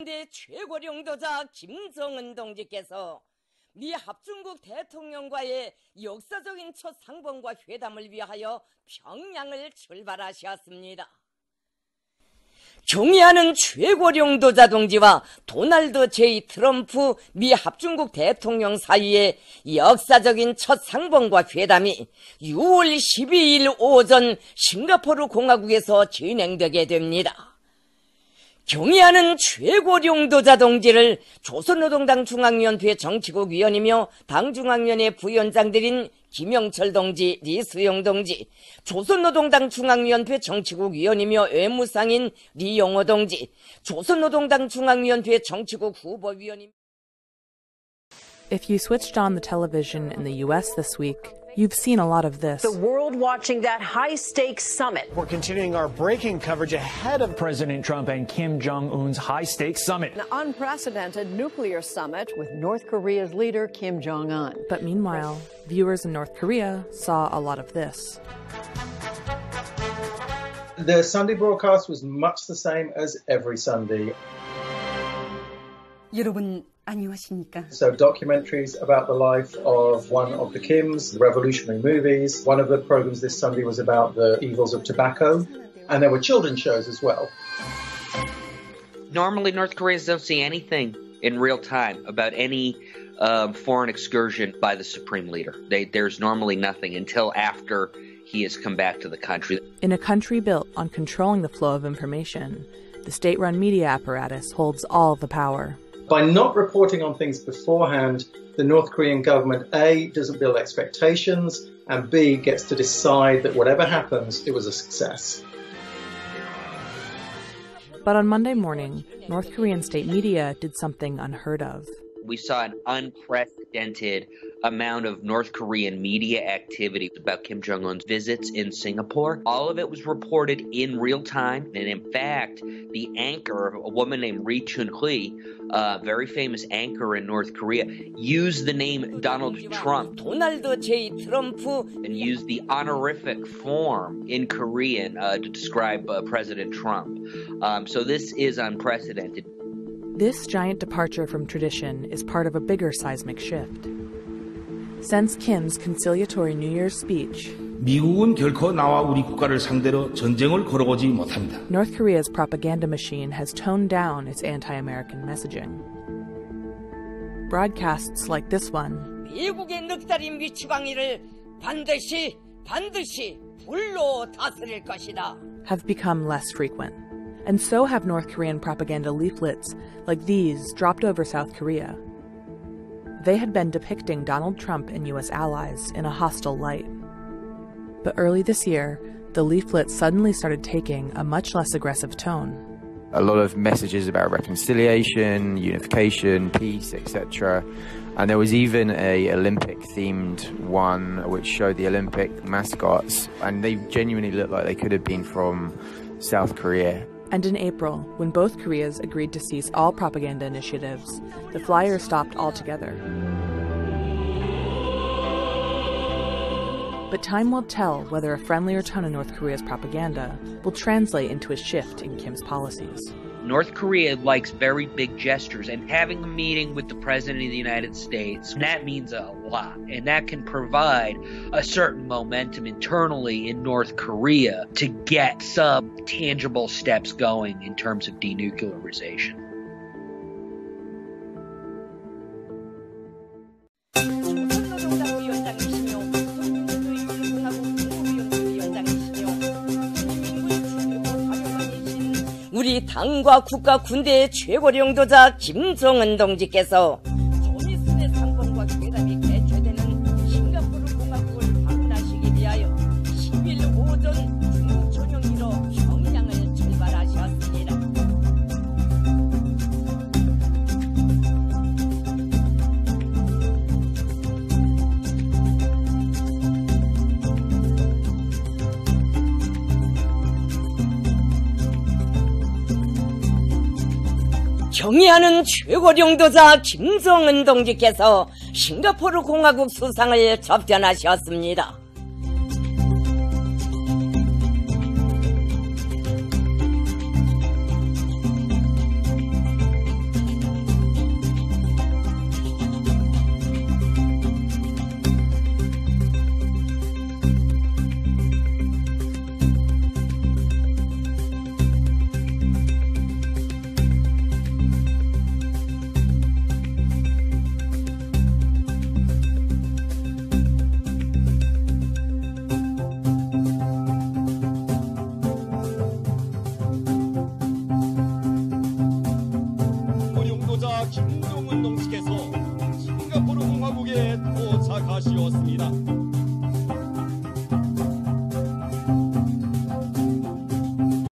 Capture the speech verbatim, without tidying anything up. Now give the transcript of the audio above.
최고領導者 김정은 동지께서 미 합중국 대통령과의 역사적인 첫 상봉과 회담을 위하여 평양을 출발하셨습니다. 경의하는 최고領導者동지와 도널드 제이 트럼프 미 합중국 대통령 사이의 역사적인 첫 상봉과 회담이 유월 십이일 오전 싱가포르 공화국에서 진행되게 됩니다. 경의하는 최고領導者동지를 조선노동당 중앙위원회 정치국 위원이며 당 중앙위원회 부위원장들인 김영철 동지, 리수영 동지, 조선노동당 중앙위원회 정치국 위원이며 외무상인 리용호 동지, 조선노동당 중앙위원회 정치국 후보위원임. If you switched on the television in the U S this week, you've seen a lot of this. The world watching that high-stakes summit. We're continuing our breaking coverage ahead of President Trump and Kim Jong-un's high-stakes summit. An unprecedented nuclear summit with North Korea's leader, Kim Jong-un. But meanwhile, viewers in North Korea saw a lot of this. The Sunday broadcast was much the same as every Sunday. 여러분 안녕하십니까? So documentaries about the life of one of the Kims, revolutionary movies. One of the programs this Sunday was about the evils of tobacco, and there were children's shows as well. Normally, North Koreans don't see anything in real time about any um, foreign excursion by the supreme leader. They, there's normally nothing until after he has come back to the country. In a country built on controlling the flow of information, the state-run media apparatus holds all the power. By not reporting on things beforehand, the North Korean government, A, doesn't build expectations, and B, gets to decide that whatever happens, it was a success. But on Monday morning, North Korean state media did something unheard of. We saw an unprecedented amount of North Korean media activity about Kim Jong-un's visits in Singapore. All of it was reported in real time. And in fact, the anchor, a woman named Ri Chun-hui, a very famous anchor in North Korea, used the name Donald Trump. 도널드 제이 트럼프 and used the honorific form in Korean uh, to describe uh, President Trump. Um, so this is unprecedented. This giant departure from tradition is part of a bigger seismic shift. Since Kim's conciliatory New Year's speech, 미국은 결코 나와 우리 국가를 상대로 전쟁을 걸어오지 못합니다. North Korea's propaganda machine has toned down its anti-American messaging. Broadcasts like this one, 미국의 늑다리 미치광이를 반드시 반드시 불로 다스릴 것이다, have become less frequent. And so have North Korean propaganda leaflets like these dropped over South Korea. They had been depicting Donald Trump and U S allies in a hostile light. But early this year, the leaflets suddenly started taking a much less aggressive tone. A lot of messages about reconciliation, unification, peace, et cetera. And there was even a Olympic-themed one which showed the Olympic mascots, and they genuinely looked like they could have been from South Korea. And in April, when both Koreas agreed to cease all propaganda initiatives, the flyers stopped altogether. But time will tell whether a friendlier tone in North Korea's propaganda will translate into a shift in Kim's policies. North Korea likes very big gestures, and having a meeting with the President of the United States, that means a lot. And that can provide a certain momentum internally in North Korea to get some tangible steps going in terms of denuclearization. 우리 당과 국가 군대의 최고領導者 김정은 동지께서 조니슨의 상봉과 회담이 개최되는 싱가포르 공화국을 방문하시기 위하여 십일 오전 중국 전용기로 평양을 출발하셨습니다. 경의하는 최고領導者 김정은 동지께서 싱가포르 공화국 수상을 접견하셨습니다. 김정은 동지께서 싱가포르 공화국에 도착하시었습니다.